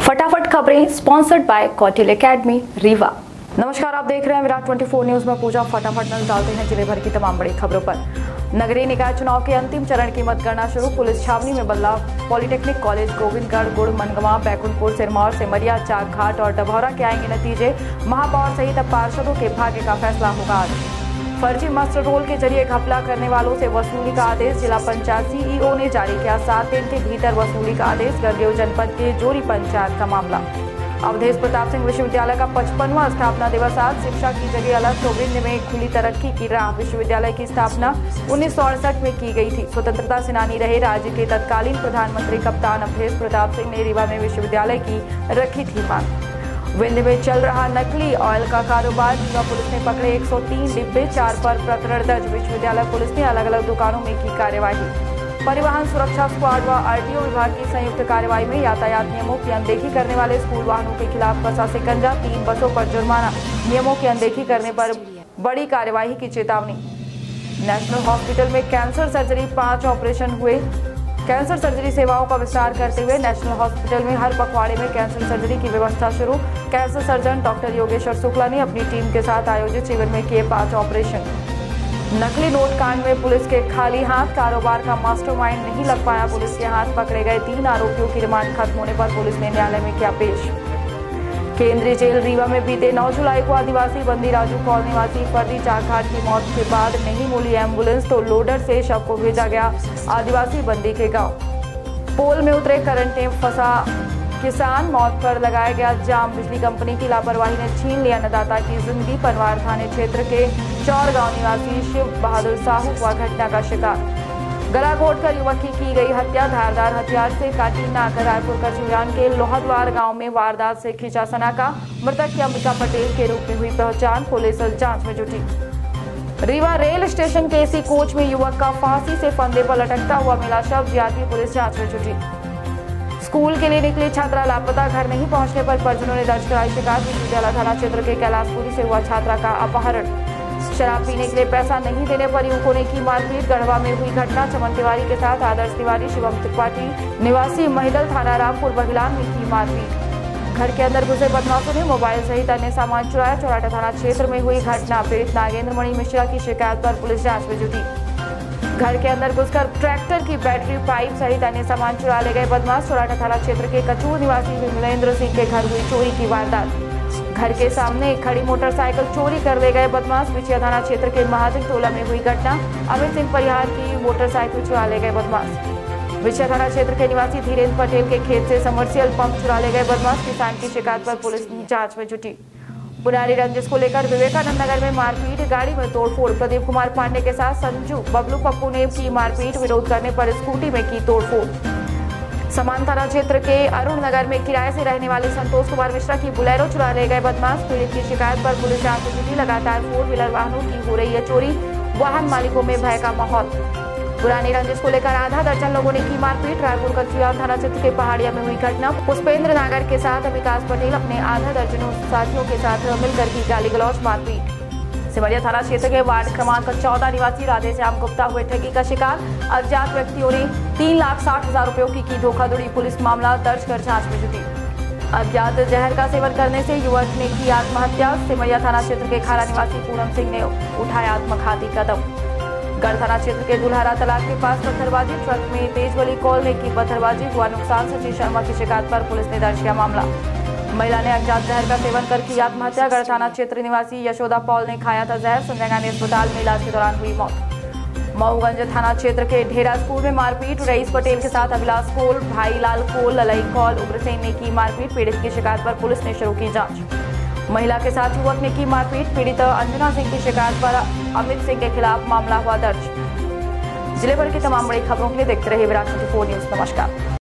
फटाफट खबरें sponsored by Kautilya academy Rewa. नमस्कार, आप देख रहे हैं विराट 24 न्यूज में पूजा। फटाफट नजर डालते हैं जिले भर की तमाम बड़ी खबरों पर। नगरीय निकाय चुनाव के अंतिम चरण की मतगणना शुरू। पुलिस छावनी में बदलाव। पॉलिटेक्निक कॉलेज, गोविंदगढ़, गुड़, मनगवा, बैकुंठपुर, सिरमौर, सिमरिया, चाकघाट और डभौरा के आएंगे नतीजे। महापौर सहित अब पार्षदों के भाग्य का फैसला होगा आज। फर्जी मास्टर रोल के जरिए घपला करने वालों से वसूली का आदेश। जिला पंचायत सीईओ ने जारी किया 7 दिन के भीतर वसूली का आदेश। गरदेव जनपद के जोरी पंचायत का मामला। अवधेश प्रताप सिंह विश्वविद्यालय का 55वां स्थापना दिवस आज। शिक्षा की जगह अलग तो विंध्य में खुली तरक्की की राह। विश्वविद्यालय की स्थापना 1968 में की गई थी। स्वतंत्रता सेनानी रहे राज्य के तत्कालीन प्रधानमंत्री कप्तान अवधेश प्रताप सिंह ने रीवा में विश्वविद्यालय की रखी थी मांग। विंध्य में चल रहा नकली ऑयल का कारोबार। रीवा पुलिस ने पकड़े 103 डिब्बे, 4 पर प्रकरण दर्ज। विश्वविद्यालय पुलिस ने अलग अलग दुकानों में की कार्यवाही। परिवहन सुरक्षा स्क्वाड व आरटीओ विभाग की संयुक्त कार्रवाई में यातायात नियमों की अनदेखी करने वाले स्कूल वाहनों के खिलाफ कसा शिकंजा। 3 बसों पर जुर्माना। नियमों की अनदेखी करने पर बड़ी कार्यवाही की चेतावनी। नेशनल हॉस्पिटल में कैंसर सर्जरी, 5 ऑपरेशन हुए। कैंसर सर्जरी सेवाओं का विस्तार करते हुए नेशनल हॉस्पिटल में हर पखवाड़े में कैंसर सर्जरी की व्यवस्था शुरू। Cancer surgeon doctor Yogeshwar Shukla ने अपनी टीम के साथ आयोजित शिविर में किए 5 ऑपरेशन। नकली नोट कांड में पुलिस के खाली हाथ। कारोबार का मास्टरमाइंड नहीं लग पाया पुलिस के हाथ। पकड़े गए 3 आरोपियों की रिमांड खत्म होने पर पुलिस ने न्यायालय में किया पेश। केंद्रीय जेल रीवा में बीते 9 जुलाई को आदिवासी बंदी राजू कौल निवासी फर्जी चाकघाट की मौत के बाद नहीं मिली एम्बुलेंस तो लोडर से शव को भेजा गया आदिवासी बंदी के गांव। पोल में उतरे करंट में फंसा किसान, मौत पर लगाया गया जाम। बिजली कंपनी की लापरवाही ने छीन लिया अन्नदाता की जिंदगी। पनवार थाने क्षेत्र के चौर गांव निवासी शिव बहादुर साहू हुआ घटना का शिकार। गला घोटकर युवक की गई हत्या। धारदार हथियार से काटी नाक। रायपुर कचुरान के लोहद्वार गांव में वारदात से खींचा सनाका। मृतक की अंबिका पटेल के रूप में हुई पहचान। पुलिस जांच में जुटी। रीवा रेल स्टेशन के एसी कोच में युवक का फांसी से फंदे पर लटकता हुआ मिला शव। जीआरपी पुलिस जांच में जुटी। स्कूल के लिए निकली छात्रा लापता। घर नहीं पहुंचने पर परिजनों ने दर्ज कराई शिकायत। विश्वविद्यालय थाना क्षेत्र के कैलाशपुरी से हुआ छात्रा का अपहरण। शराब पीने के लिए पैसा नहीं देने पर युवकों ने की मारपीट। गढ़वा में हुई घटना। चमन तिवारी के साथ आदर्श तिवारी, शिवम त्रिपाठी निवासी महिदल थाना रामपुर बघिलान में की मारपीट। घर के अंदर घुसे बदमाशों ने मोबाइल सहित अन्य सामान चुराया। चौराटा थाना क्षेत्र में हुई घटना। पीड़ित नागेंद्र मणि मिश्रा की शिकायत पर पुलिस जांच में जुटी। घर के अंदर घुसकर ट्रैक्टर की बैटरी, पाइप सहित अन्य सामान चुरा ले गए बदमाश। चौराटा थाना क्षेत्र के कचूर निवासी विमलेंद्र सिंह के घर हुई चोरी की वारदात। घर के सामने खड़ी मोटरसाइकिल चोरी कर ले गए बदमाश। बिछिया थाना क्षेत्र के महाजन टोला में हुई घटना। अमित सिंह परिहार की मोटरसाइकिल चुरा ले गए बदमाश। बिछिया थाना क्षेत्र के निवासी धीरेन्द्र पटेल के खेत से समर्सियल पंप चुरा ले गए बदमाश। किसान की शिकायत पर पुलिस जांच में जुटी। पुरानी रंजिश को लेकर विवेकानंद नगर में मारपीट, गाड़ी में तोड़फोड़। प्रदीप कुमार पांडे के साथ संजू बबलू पप्पू ने की मारपीट। विरोध करने पर स्कूटी में की तोड़फोड़। समान थाना क्षेत्र के अरुण नगर में किराए से रहने वाले संतोष कुमार मिश्रा की बुलेरो चुरा ले गए बदमाश। पीड़ित की शिकायत पर पुलिस जांच में जुटी। लगातार 4 व्हीलर वाहनों की हो रही है चोरी। वाहन मालिकों में भय का माहौल। पुरानी रंजिश को लेकर आधा दर्जन लोगों ने की मारपीट। रायपुर कचुरान थाना क्षेत्र के पहाड़िया में हुई घटना। पुष्पेंद्र नागर के साथ विकास पटेल अपने आधा दर्जनों साथियों के साथ मिलकर की गाली गलौज मारपीट। सिमरिया थाना क्षेत्र के वार्ड क्रमांक 14 निवासी राधेश्याम गुप्ता हुए ठगी का शिकार। अज्ञात व्यक्तियों ने 3,60,000 रुपयों की धोखाधड़ी। पुलिस मामला दर्ज कर जांच में जुटी। अज्ञात जहर का सेवन करने से युवक ने की आत्महत्या। सिमरिया थाना क्षेत्र के खारा निवासी पूनम सिंह ने उठाया आत्मघाती कदम। गढ़ थाना क्षेत्र के दुल्हारा तालाब के पास पत्थरबाजी। ट्रक में तेजवली कॉल ने की पत्थरबाजी। हुआ नुकसान। सचिव शर्मा की शिकायत पर पुलिस ने दर्ज किया मामला। महिला ने अज्ञात जहर का सेवन कर की आत्महत्या। गढ़ थाना क्षेत्र निवासी यशोदा पॉल ने खाया था जहर। संजय गांधी अस्पताल में इलाज के दौरान हुई मौत। मऊगंज थाना क्षेत्र के ढेरा स्कूल में मारपीट। रईस पटेल के साथ अभिलाष कोल, भाई लाल कोल, ललई कौल, उग्रसेन ने की मारपीट। पीड़ित की शिकायत पर पुलिस ने शुरू की जांच। महिला के साथ युवक ने की मारपीट। पीड़ित अंजना सिंह की शिकायत पर अमित सिंह के खिलाफ मामला हुआ दर्ज। जिले भर की तमाम बड़ी खबरों के लिए देखते रहिए विराट 24 न्यूज। नमस्कार।